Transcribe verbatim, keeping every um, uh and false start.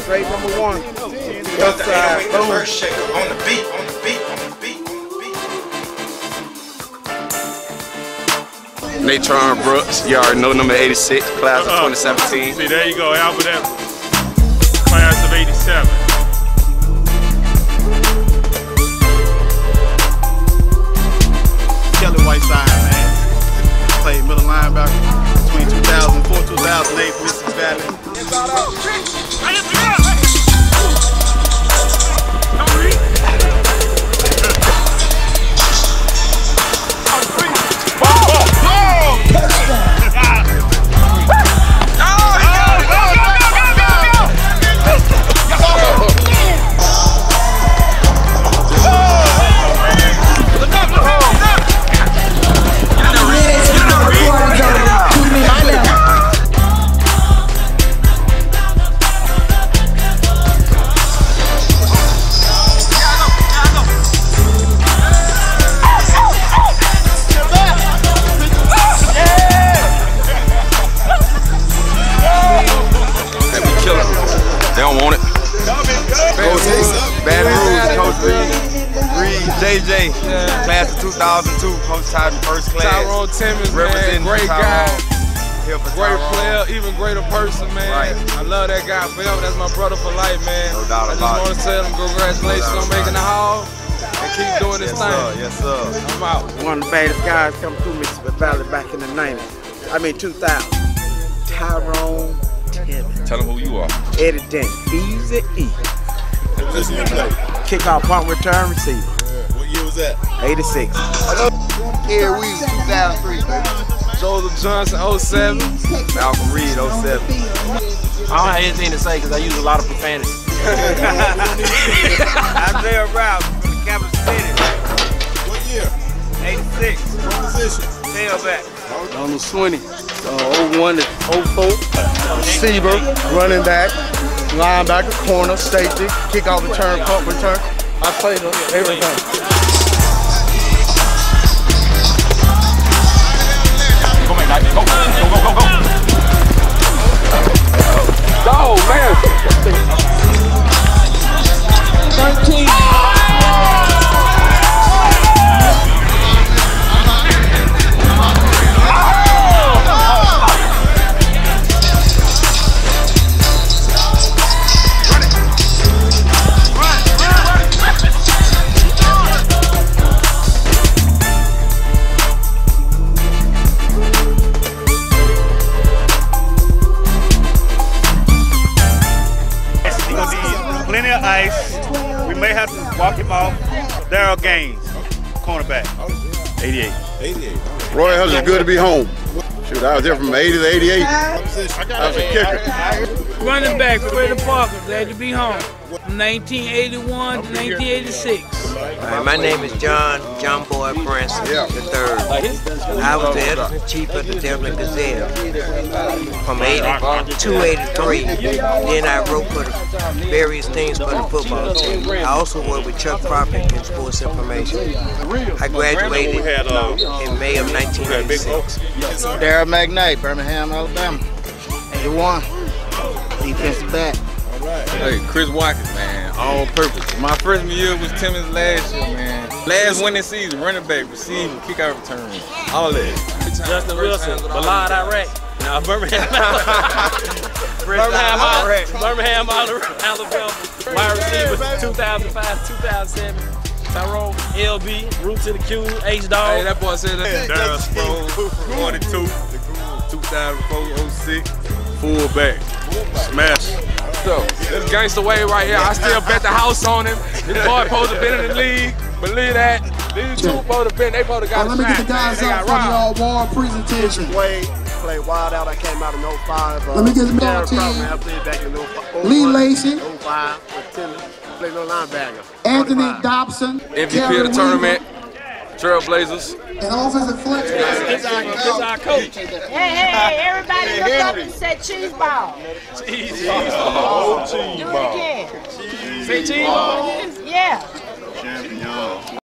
Straight number one. West side. Boom. First shaker on the beat, on the beat, on the beat, on the beat. Natron Brooks, you already know, number eighty-six, class of twenty seventeen. See, there you go, Albert Evans, class of eighty-seven. Kelly Whiteside, man. Played middle linebacker between two thousand four, two thousand eight, Mississippi Valley. J J, yeah. Class of two thousand two, Coach Titan, first class. Tyrone Timmons, man, great guy, great player, even greater person, man. Right. I love that guy forever. That's my brother for life, man. No doubt I just about want to tell him congratulations no on making the Hall and keep doing this yes, thing. Sir. Yes, sir. I'm out. One of the baddest guys come through Mississippi Valley back in the nineties. I mean two thousand. Tyrone Timmons. Tell him who you are. Eddie Dent. Easy E. Kickoff, punt, return, receiver. What year was that? eighty-six. Here we two thousand three, baby. Joseph Johnson, oh seven. Malcolm Reed, oh seven. I don't have anything to say because I use a lot of profanity. Isaiah Rouse from the campus city. What year? eighty-six. What position? Tailback. Donald Swinney, uh, oh one to oh four. Receiver, running back, linebacker, corner, safety, kickoff return, punt return. I played everything. Go, man, go, go, go, go, go. Go, man. thirteen. Plenty of ice. We may have to walk him off. Daryl Gaines, cornerback. eighty-eight. eighty-eight. Roy Hudson, it's good to be home. Shoot, I was there from eighty to eighty-eight. I was a kicker. Running back, Freddie Parker, glad to be home. From nineteen eighty-one to nineteen eighty-six. Right, my name is John, John Boy Prince the third. I was the editor-chief of the Devlin Gazette from eighty-two, eighty-three. Then I wrote for the various things for the football team. I also worked with Chuck Prophet in sports information. I graduated in May of nineteen eighty-six. Darryl McKnight, Birmingham, Alabama. eighty-one, defensive back. Hey, Chris Watkins, man, all purpose. My freshman year was Timmons last year, man. Last winning season, running back, receiver, kick-out return, all that. Justin Wilson, Balad, Iraq. No, Birmingham, Birmingham, Iraq. Birmingham, Alabama. Wide receiver, two thousand five, two thousand seven. Tyrone, L B, root to the Q, H-Dog. Hey, that boy said that. Daryl Sproul, forty-two, two thousand four, oh six, fullback, smash. So, this gangster way right here. I still bet the house on him. This boy supposed to been in the league. Believe that. These two supposed to been, they supposed to got Let me get the guys up for the all-war presentation. Wade played wild out. I came out in oh five. Let me get the middle team. I played back in oh five. Lee Lacey. oh five with Tim. Played no linebacker. Anthony Dobson. M V P of the tournament. Trailblazers. And offensive flex. This our coach. Hey, hey, everybody look up and say cheese ball. Cheese ball. Do it again. Say cheese ball. Yeah. Champion.